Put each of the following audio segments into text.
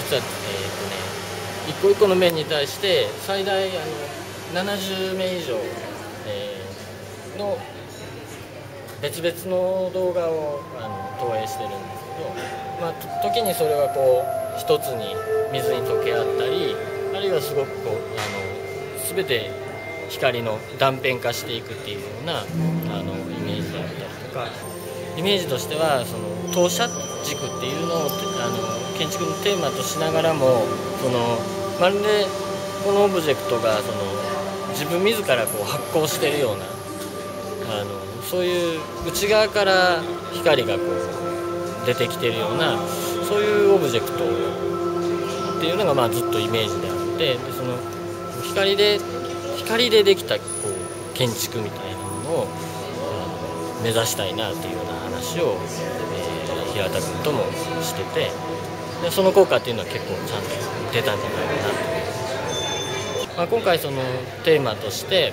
実は一個一個の面に対して最大70名以上、の別々の動画を投影してるんですけど、時にそれはこう一つに水に溶け合ったり、あるいはすごくこう全て光の断片化していくっていうようなイメージであったりとか、イメージとしてはその投射軸っていうのを建築のテーマとしながらも、まるでこのオブジェクトが自分自らこう発光しているようなそういう内側から光がこう出てきているような、そういうオブジェクトっていうのがずっとイメージであって、でその光でできたこう建築みたいなものを目指したいなっていうような話を、平田君ともしてて、でその効果っていうのは結構ちゃんと出たんじゃないかなと。今回そのテーマとして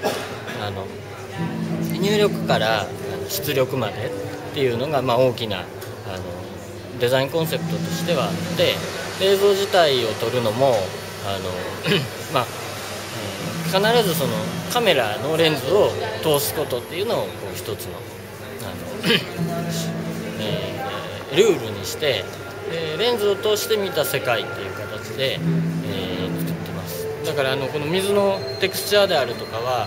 入力から出力までっていうのが大きなデザインコンセプトとしてはあって、映像自体を撮るのも必ずそのカメラのレンズを通すことっていうのをこう一つのルールにして、レンズを通して見た世界っていう形で、作ってます。だからこの水のテクスチャーであるとかは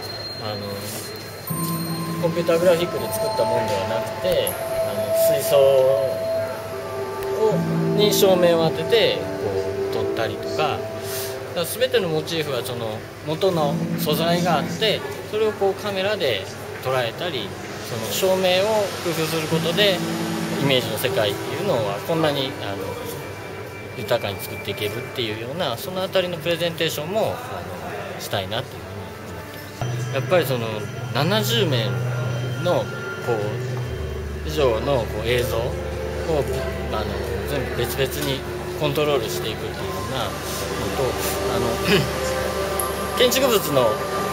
コンピューターグラフィックで作ったものではなくて、水槽に照明を当ててこう撮ったりとか、全てのモチーフはその元の素材があって、それをこうカメラで捉えたり、その照明を工夫することでイメージの世界っていうのはこんなに豊かに作っていけるっていうような、その辺りのプレゼンテーションもしたいなっていうふうに思ってます。やっぱりその70名のこう以上のこう映像を全部別々にコントロールしていくっていうようなのと、建築物の、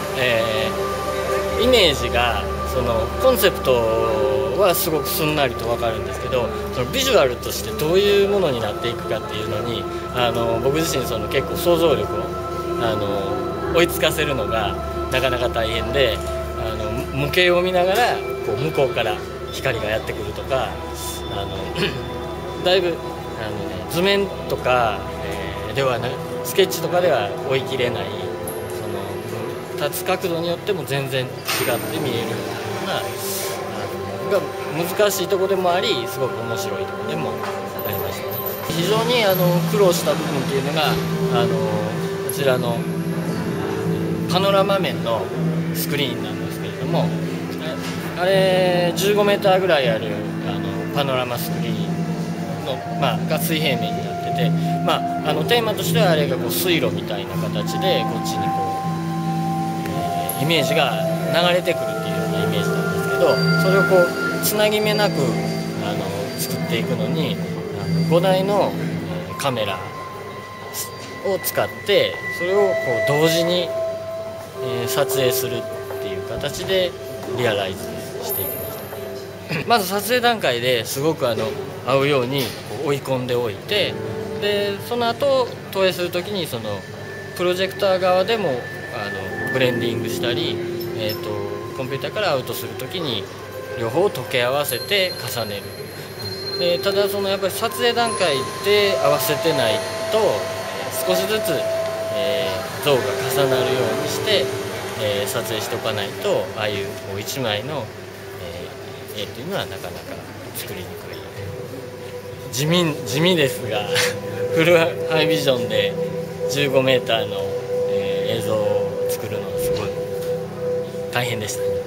イメージがそのコンセプトはすごくすんなりと分かるんですけど、そのビジュアルとしてどういうものになっていくかっていうのに僕自身結構想像力を追いつかせるのがなかなか大変で、模型を見ながらこう向こうから光がやってくるとか、だいぶ図面とか、ではなスケッチとかでは追い切れない、立つ角度によっても全然違って見えるようなが難しいところでもあり、すごく面白いところでもありました。非常に苦労した部分っていうのがこちらのパノラマ面のスクリーンなんですけれども、あれ15メーターぐらいあるパノラマスクリーンの、が水平面になってて、テーマとしてはあれがこう水路みたいな形でこっちにこう、イメージが流れてくるっていうようなイメージなんですけど、それをこうつなぎ目なく作っていくのに5台のカメラを使って、それをこう同時に撮影するっていう形でリアライズしていきました。まず撮影段階ですごく合うようにこう追い込んでおいて、でその後投影する時にそのプロジェクター側でもブレンディングしたり、コンピューターからアウトする時に両方溶け合わせて重ねる。でただやっぱり撮影段階で合わせてないと少しずつ、像が重なるようにして、撮影しておかないと、ああいうこう1枚の、絵というのはなかなか作りにくい。地味ですがフルハイビジョンで15メーターの、映像を作るのはすごい大変でした。